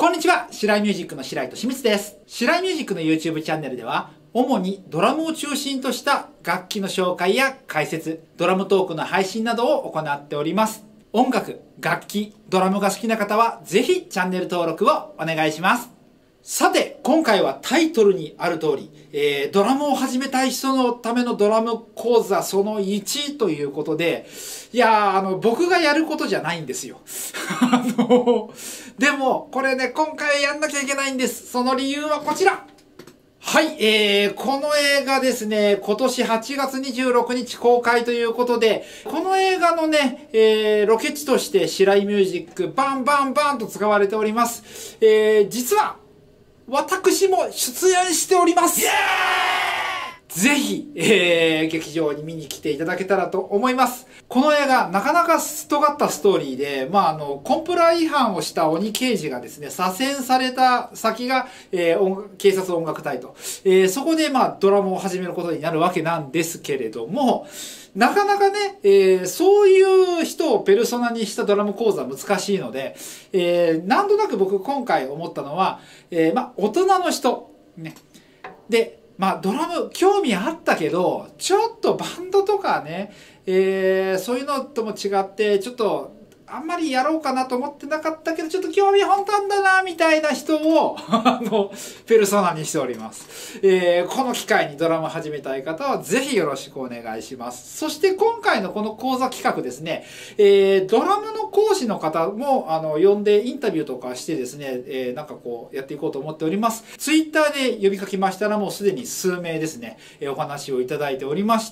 こんにちは、白井ミュージックの白井利光です。白井ミュージックの YouTube チャンネルでは、主にドラムを中心とした楽器の紹介や解説、ドラムトークの配信などを行っております。音楽、楽器、ドラムが好きな方は、ぜひチャンネル登録をお願いします。さて、今回はタイトルにある通り、ドラムを始めたい人のためのドラム講座その1ということで、僕がやることじゃないんですよ。でも、これね、今回やんなきゃいけないんです。その理由はこちら。はい、この映画ですね、今年8月26日公開ということで、この映画のね、ロケ地として白井ミュージックバンバンバンと使われております。実は、私も出演しております。ぜひ、劇場に見に来ていただけたらと思います。この映画、なかなか尖ったストーリーで、コンプラ違反をした鬼刑事がですね、左遷された先が、警察音楽隊と。そこで、ドラムを始めることになるわけなんですけれども、なかなかね、そういう人をペルソナにしたドラム講座難しいので、なんとなく僕今回思ったのは、大人の人、ね。で、ドラム興味あったけど、ちょっとバンドとかね、そういうのとも違って、ちょっとあんまりやろうかなと思ってなかったけど、ちょっと興味本当あんだな、みたいな人を、ペルソナにしております。この機会にドラム始めたい方は、ぜひよろしくお願いします。そして今回のこの講座企画ですね、ドラムの講師の方も、呼んでインタビューとかしてですね、やっていこうと思っております。ツイッターで呼びかけましたら、もうすでに数名ですね、お話をいただいておりまして、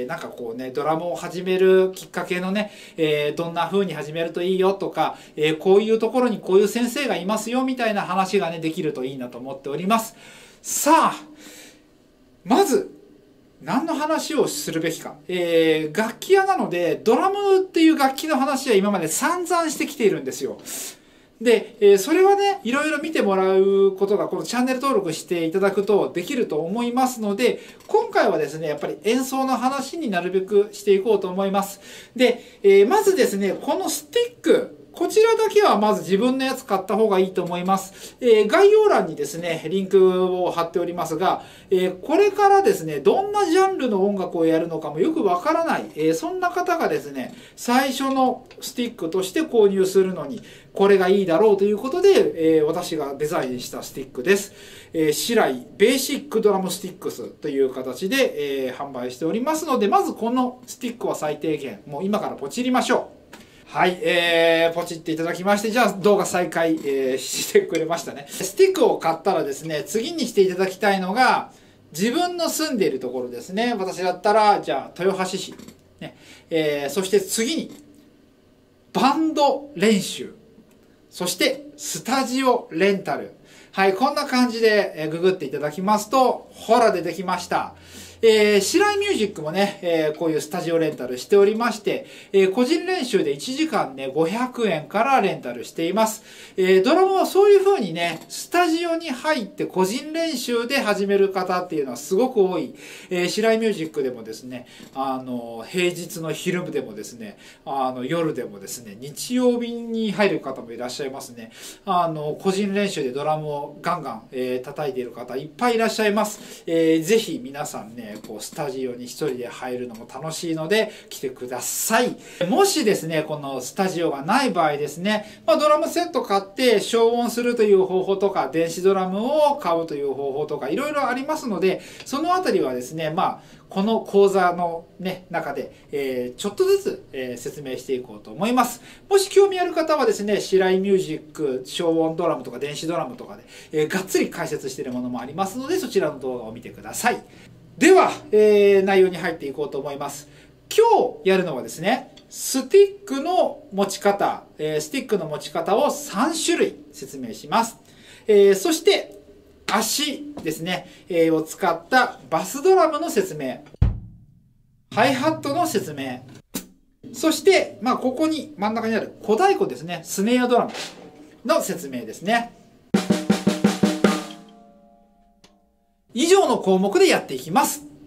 ドラムを始めるきっかけのね、どんな風に始めるといいよとか、こういうところにこういう先生がいますよみたいな話がね、できるといいなと思っております。さあ、まず、何の話をするべきか。楽器屋なので、ドラムっていう楽器の話は今まで散々してきているんですよ。で、それはね、いろいろ見てもらうことが、このチャンネル登録していただくとできると思いますので、今回はですね、やっぱり演奏の話になるべくしていこうと思います。で、まずですね、このスティック、こちらだけはまず自分のやつ買った方がいいと思います。概要欄にですね、リンクを貼っておりますが、これからですね、どんなジャンルの音楽をやるのかもよくわからない、そんな方がですね、最初のスティックとして購入するのに、これがいいだろうということで、私がデザインしたスティックです。白井ベーシックドラムスティックスという形で、販売しておりますので、まずこのスティックは最低限、もう今からポチりましょう。はい、ポチっていただきまして、じゃあ動画再開、してくれましたね。スティックを買ったらですね、次にしていただきたいのが、自分の住んでいるところですね。私だったら、じゃあ豊橋市。ねそして次に、バンド練習。そして、スタジオレンタル。はい、こんな感じでググっていただきますと、ほら出てきました。白井ミュージックもね、こういうスタジオレンタルしておりまして、個人練習で1時間ね、500円からレンタルしています。ドラムはそういう風にね、スタジオに入って個人練習で始める方っていうのはすごく多い。白井ミュージックでもですね、平日の昼でもですね、夜でもですね、日曜日に入る方もいらっしゃいますね。個人練習でドラムをガンガン、叩いている方いっぱいいらっしゃいます。ぜひ皆さんね、スタジオに一人で入るのも楽しいので来てください。もしですね、このスタジオがない場合ですね、ドラムセット買って消音するという方法とか、電子ドラムを買うという方法とか、いろいろありますので、そのあたりはですね、この講座のね、中で、ちょっとずつ、説明していこうと思います。もし興味ある方はですね、白井ミュージック、消音ドラムとか電子ドラムとかで、がっつり解説しているものもありますので、そちらの動画を見てください。では、内容に入っていこうと思います。今日やるのはですね、スティックの持ち方、スティックの持ち方を3種類説明します。そして、足ですね、を使ったバスドラムの説明、ハイハットの説明、そして、ここに真ん中にある小太鼓ですね、スネアドラムの説明ですね。以上の項目でやっていきます。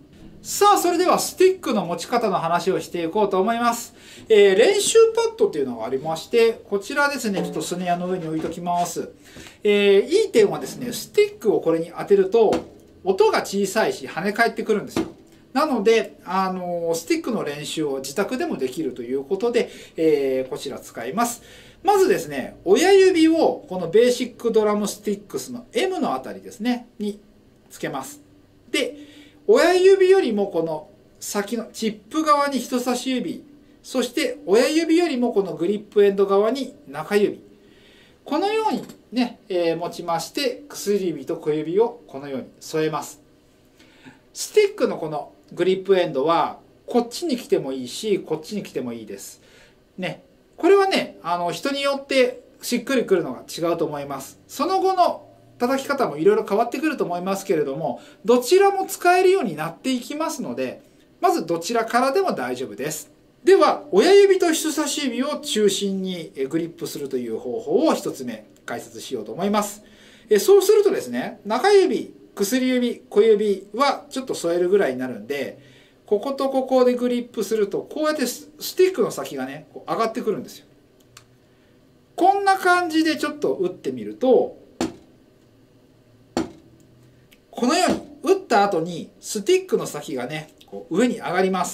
さあ、それではスティックの持ち方の話をしていこうと思います。練習パッドっていうのがありまして、こちらですね、ちょっとスネアの上に置いときます。いい点はですね、スティックをこれに当てると、音が小さいし跳ね返ってくるんですよ。なので、スティックの練習を自宅でもできるということで、こちら使います。まずですね、親指をこのベーシックドラムスティックスの M のあたりですね、につけます。で、親指よりもこの先のチップ側に人差し指、そして親指よりもこのグリップエンド側に中指。このようにね、持ちまして、薬指と小指をこのように添えます。スティックのこのグリップエンドは、こっちに来てもいいし、こっちに来てもいいです。ね。これはね、人によってしっくりくるのが違うと思います。その後の叩き方もいろいろ変わってくると思いますけれども、どちらも使えるようになっていきますので、まずどちらからでも大丈夫です。では、親指と人差し指を中心にグリップするという方法を一つ目解説しようと思います。そうするとですね、中指、薬指、小指はちょっと添えるぐらいになるんで、こことここでグリップすると、こうやってスティックの先がね、上がってくるんですよ。こんな感じでちょっと打ってみると、このように打った後にスティックの先がね、こう上に上がります。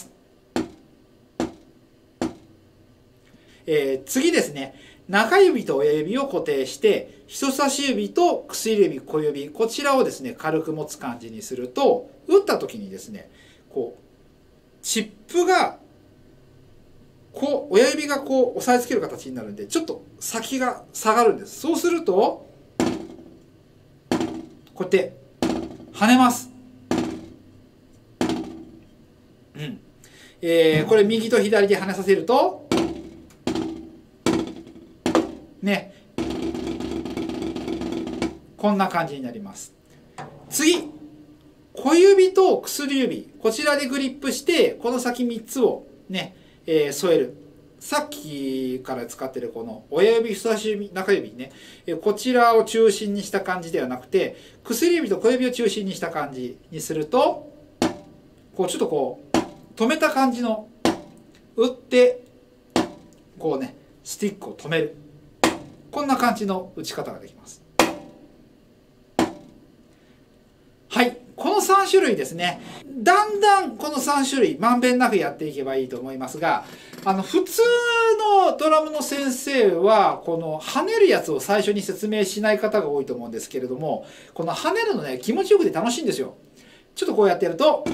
次ですね、中指と親指を固定して、人差し指と薬指、小指、こちらをですね、軽く持つ感じにすると、打った時にですね、こう、チップが、こう、親指がこう、押さえつける形になるんで、ちょっと先が下がるんです。そうすると、こうやって、跳ねます。うん。これ右と左で跳ねさせると、ね。こんな感じになります。次。小指と薬指。こちらでグリップして、この先3つをね、添える。さっきから使ってるこの親指、人差し指、中指ね、こちらを中心にした感じではなくて、薬指と小指を中心にした感じにすると、こうちょっとこう、止めた感じの、打って、こうね、スティックを止める。こんな感じの打ち方ができます。はい。この3種類ですね。だんだんこの3種類まんべんなくやっていけばいいと思いますが、普通のドラムの先生は、この跳ねるやつを最初に説明しない方が多いと思うんですけれども、この跳ねるのね、気持ちよくて楽しいんですよ。ちょっとこうやってやると、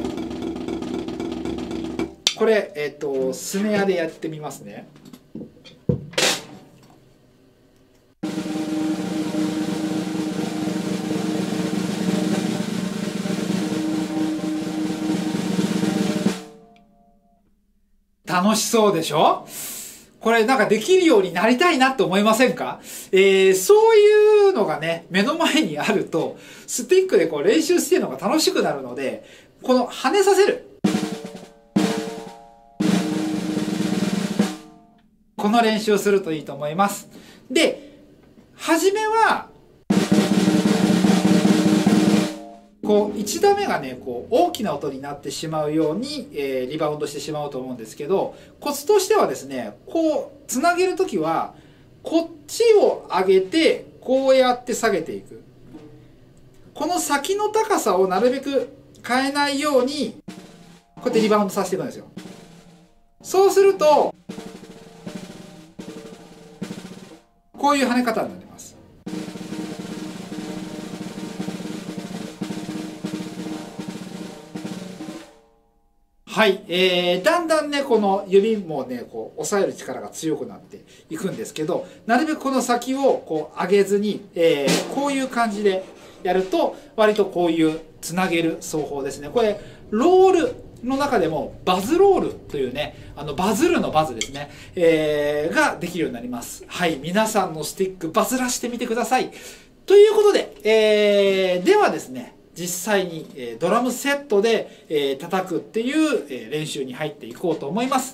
これ、スネアでやってみますね。楽しそうでしょ？これなんかできるようになりたいなって思いませんか？そういうのがね、目の前にあると、スティックでこう練習してるのが楽しくなるので、この跳ねさせる。この練習をするといいと思います。で、はじめは、こう1打目がねこう大きな音になってしまうように、リバウンドしてしまうと思うんですけど、コツとしてはですね、こうつなげるときはこっちを上げてこうやって下げていく。この先の高さをなるべく変えないようにこうやってリバウンドさせていくんですよ。そうするとこういう跳ね方になります。はい、だんだんねこの指もねこう押さえる力が強くなっていくんですけど、なるべくこの先をこう上げずに、こういう感じでやると割とこういうつなげる奏法ですね。これロールの中でもバズロールというね、バズるのバズですね、ができるようになります。はい、皆さんのスティックバズらしてみてください。ということで、ではですね、実際にドラムセットで叩くっていう練習に入っていこうと思います。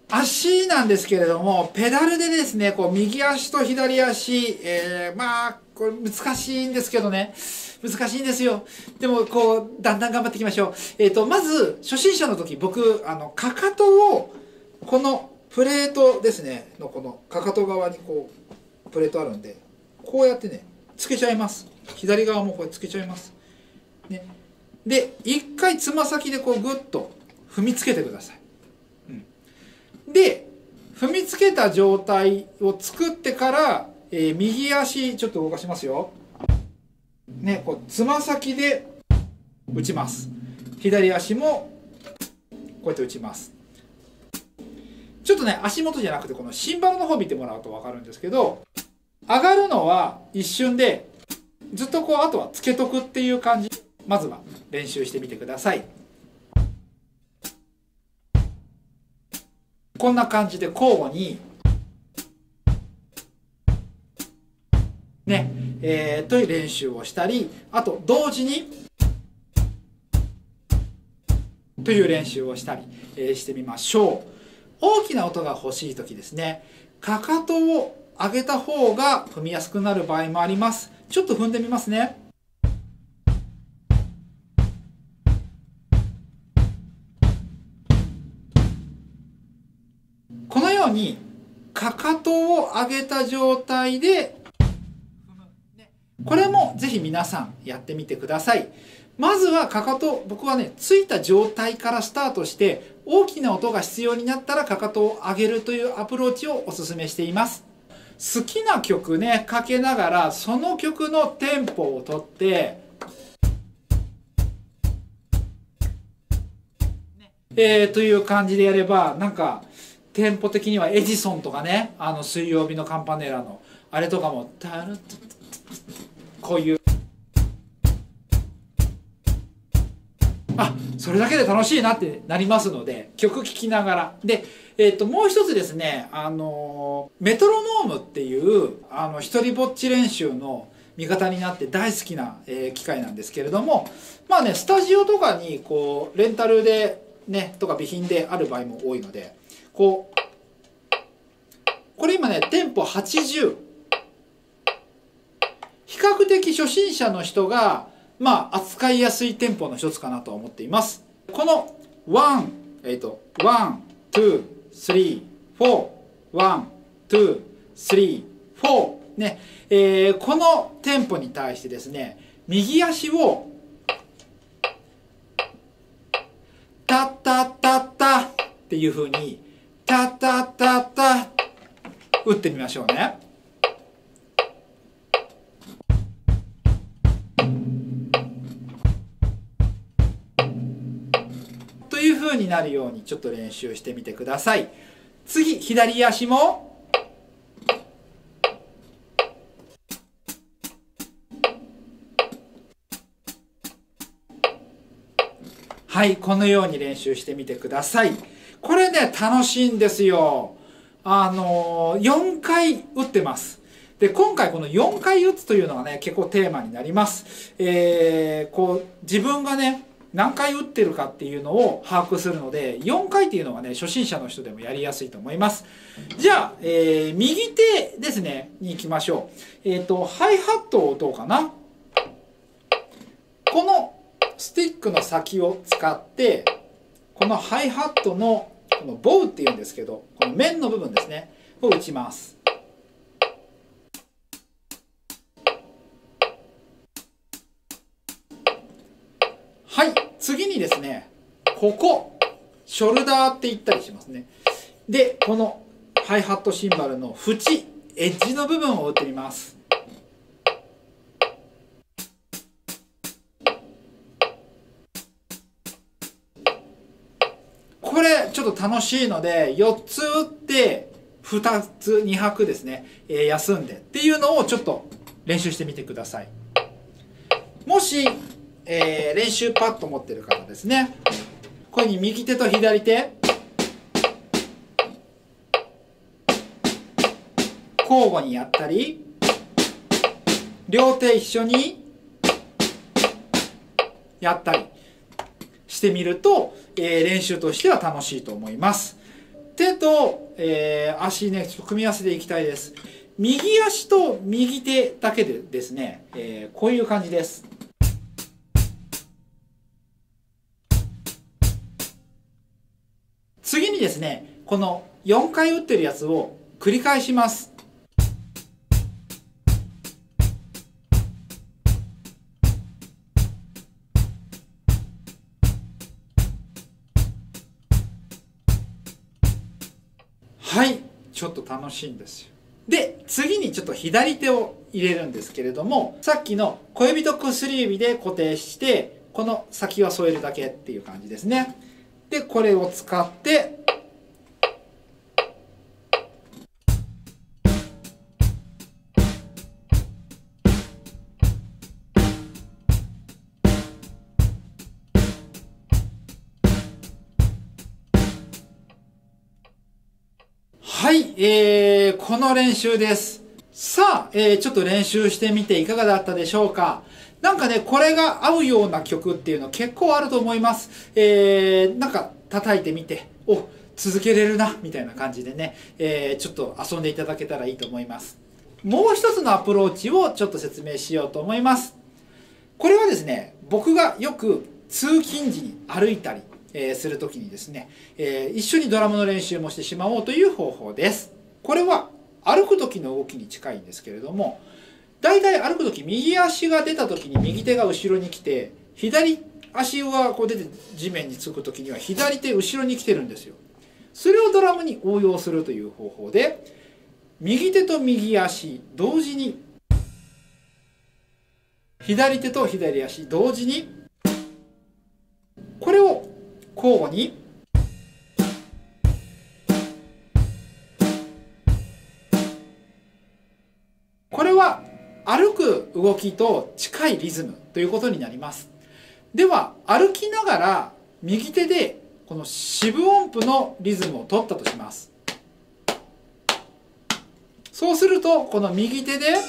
足なんですけれども、ペダルでですね、こう右足と左足、まあこれ難しいんですけどね。難しいんですよ。でも、こう、だんだん頑張っていきましょう。まず、初心者の時、僕、かかとを、このプレートですね、のこのかかと側にこう、プレートあるんで、こうやってね、つけちゃいます。左側もこれつけちゃいます。ね。で、一回つま先でこう、ぐっと踏みつけてください。で、踏みつけた状態を作ってから、右足ちょっと動かしますよ。ね、こうつま先で打ちます。左足もこうやって打ちます。ちょっとね、足元じゃなくてこのシンバルの方見てもらうと分かるんですけど、上がるのは一瞬で、ずっとこうあとはつけとくっていう感じ。まずは練習してみてください。こんな感じで交互にね、という練習をしたり、あと同時にという練習をしたり、してみましょう。大きな音が欲しい時ですね、かかとを上げた方が踏みやすくなる場合もあります。ちょっと踏んでみますね。このようにかかとを上げた状態でこれもぜひ皆さんやってみてください。まずはかかと、僕はね、ついた状態からスタートして、大きな音が必要になったらかかとを上げるというアプローチをお勧めしています。好きな曲ね、かけながら、その曲のテンポをとって、という感じでやれば、なんか、テンポ的にはエジソンとかね、水曜日のカンパネラの、あれとかも、こういう、それだけで楽しいなってなりますので、曲聴きながら。で、もう一つですね、メトロノームっていう、一人ぼっち練習の味方になって大好きな、機械なんですけれども、まあね、スタジオとかに、こう、レンタルで、ね、とか備品である場合も多いので、これ今ね、テンポ80。比較的初心者の人が、まあ、扱いやすいテンポの一つかなと思っています。この1、1、2、3、4、1、2、3、4ね、このテンポに対してですね、右足をタッタッタッタっていう風にタッタッタッタ打ってみましょうね。という風になるようにちょっと練習してみてください。次、左足もはい、このように練習してみてください。これね、楽しいんですよ。4回打ってます。で、今回この4回打つというのがね、結構テーマになります。自分がね、何回打ってるかっていうのを把握するので、4回っていうのはね、初心者の人でもやりやすいと思います。じゃあ、右手ですね、に行きましょう。ハイハットを打とうかな。このスティックの先を使って、このハイハットの、このボウっていうんですけど、この面の部分ですね、を打ちます。はい、次にですね、ここ、ショルダーって言ったりしますね。で、このハイハットシンバルの縁、エッジの部分を打ってみます。これちょっと楽しいので、4つ打って2つ2拍ですね、休んでっていうのをちょっと練習してみてください。もし練習パッド持ってる方ですね、こういうふうに右手と左手交互にやったり、両手一緒にやったりしてみると、練習としては楽しいと思います。手と、足ね、ちょっと組み合わせていきたいです。 右足と右手だけでですね、こういう感じです。次にですね、この4回打ってるやつを繰り返します。はい、ちょっと楽しいんですよ。で、次にちょっと左手を入れるんですけれども、さっきの小指と薬指で固定して、この先は添えるだけっていう感じですね。で、これを使って、はい、この練習です。さあ、ちょっと練習してみていかがだったでしょうか。なんかね、これが合うような曲っていうの結構あると思います。なんか叩いてみて、続けれるな、みたいな感じでね、ちょっと遊んでいただけたらいいと思います。もう一つのアプローチをちょっと説明しようと思います。これはですね、僕がよく通勤時に歩いたり、するときにですね、一緒にドラムの練習もしてしまおうという方法です。これは歩く時の動きに近いんですけれども、だいたい歩く時右足が出た時に右手が後ろに来て、左足がこう出て地面につく時には左手後ろに来てるんですよ。それをドラムに応用するという方法で、右手と右足同時に、左手と左足同時に、これを交互にこれは歩く動きと近いリズムということになります。では歩きながら右手でこの四分音符のリズムを取ったとします。そうするとこの右手で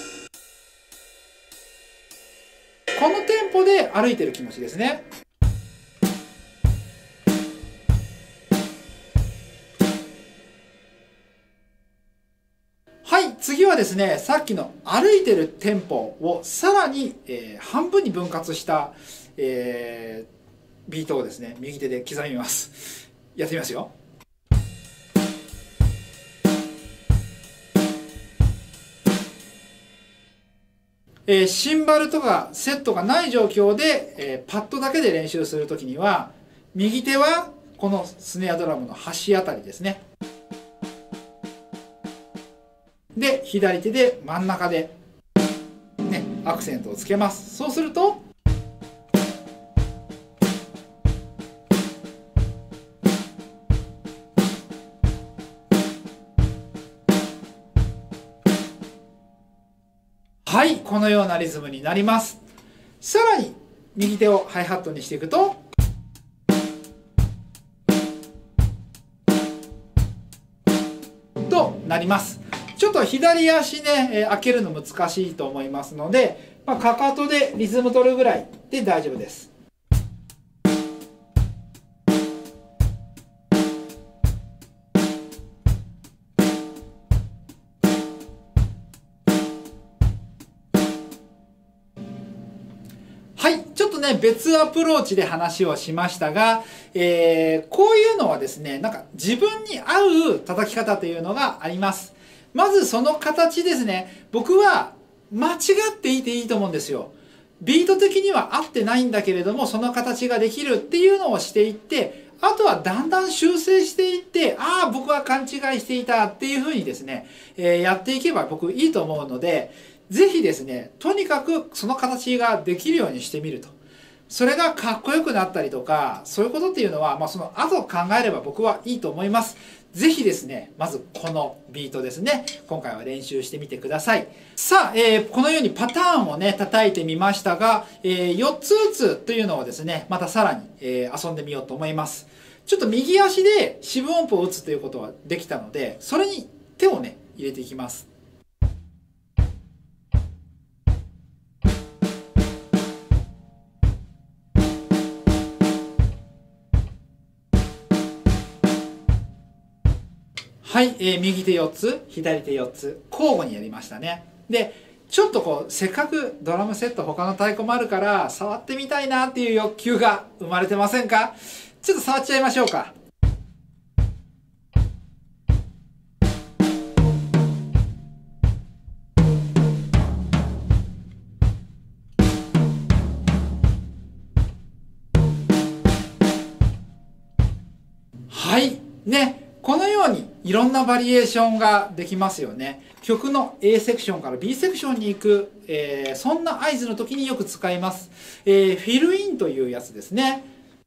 このテンポで歩いてる気持ちですね。はい、次はですね、さっきの歩いてるテンポをさらに、半分に分割した、ビートをですね、右手で刻みます。やってみますよ。シンバルとかセットがない状況で、パッドだけで練習するときには、右手はこのスネアドラムの端あたりですね。で、左手で真ん中で、ね、アクセントをつけます。そうすると、はい、このようなリズムになります。さらに、右手をハイハットにしていくと、となります。ちょっと左足ね、開けるの難しいと思いますので、かかとでリズム取るぐらいで大丈夫です。はい、ちょっとね、別アプローチで話をしましたが、こういうのはですね、なんか自分に合う叩き方というのがあります。まずその形ですね。僕は間違っていていいと思うんですよ。ビート的には合ってないんだけれども、その形ができるっていうのをしていって、あとはだんだん修正していって、ああ、僕は勘違いしていたっていうふうにですね、やっていけば僕いいと思うので、ぜひですね、とにかくその形ができるようにしてみると。それがかっこよくなったりとか、そういうことっていうのは、その後考えれば僕はいいと思います。ぜひですね、まずこのビートですね、今回は練習してみてください。さあ、このようにパターンをね、叩いてみましたが、4つずつというのをですね、またさらに、遊んでみようと思います。ちょっと右足で四分音符を打つということはできたので、それに手をね、入れていきます。 はい、右手4つ、左手4つ、交互にやりましたね。で、ちょっとこう、せっかくドラムセット他の太鼓もあるから、触ってみたいなっていう欲求が生まれてませんか？ちょっと触っちゃいましょうか。はい。ね。このようにいろんなバリエーションができますよね。曲の A セクションから B セクションに行く、そんな合図の時によく使います。フィルインというやつですね。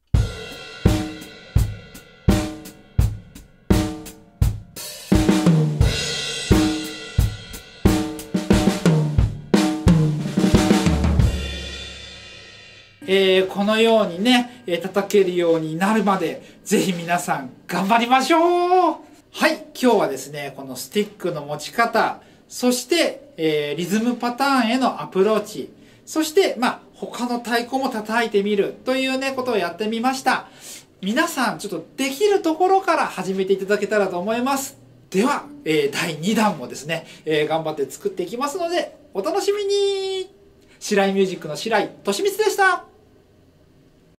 このようにね、叩けるようになるまで、ぜひ皆さん頑張りましょう。はい、今日はですね、このスティックの持ち方、そして、リズムパターンへのアプローチ、そして、他の太鼓も叩いてみるというね、ことをやってみました。皆さん、ちょっとできるところから始めていただけたらと思います。では、第2弾もですね、頑張って作っていきますので、お楽しみに。白井ミュージックの白井俊光でした。